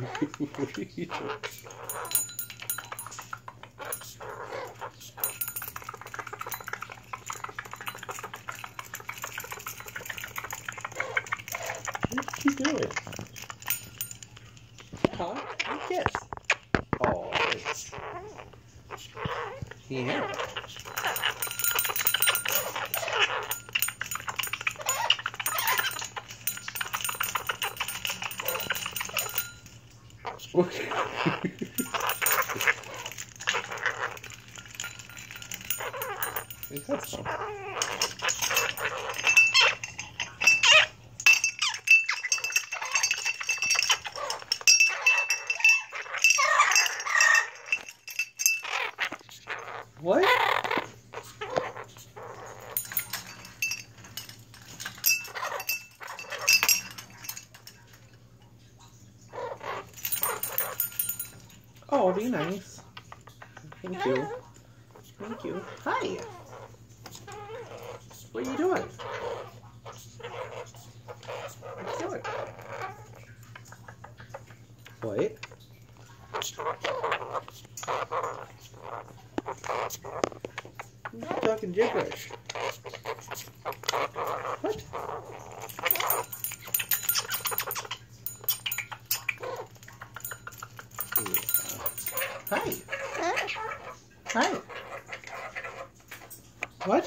What are you doing? What are you doing? Huh? Yes. Oh, thanks. Yeah. Okay. That's fun. What? Oh, be nice. Thank you. Thank you. Hi. What are you doing? What are you doing? What? You're talking gibberish. What? Hi. Hi. What?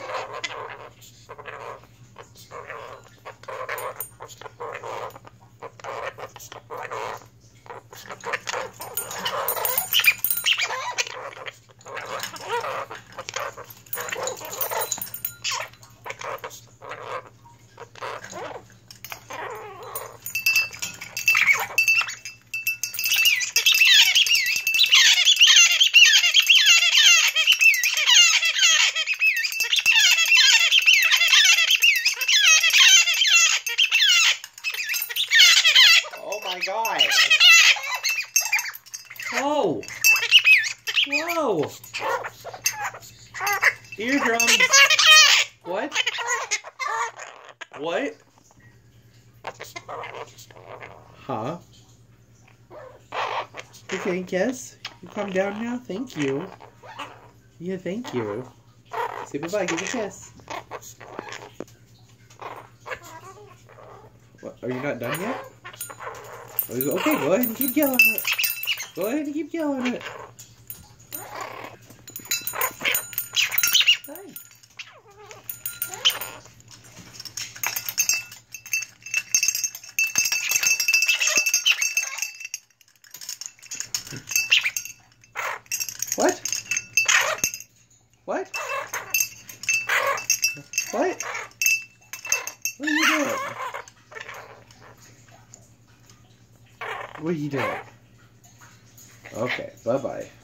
Oh my God. Whoa. Whoa. Eardrums. What? What? Huh? Okay, yes. You calm down now? Thank you. Yeah, thank you. Say bye-bye, give a kiss. What, are you not done yet? Okay, go ahead and keep yelling it. Go ahead and keep yelling it. Hi. What? What? What? What are you doing? What are you doing? Okay, bye-bye.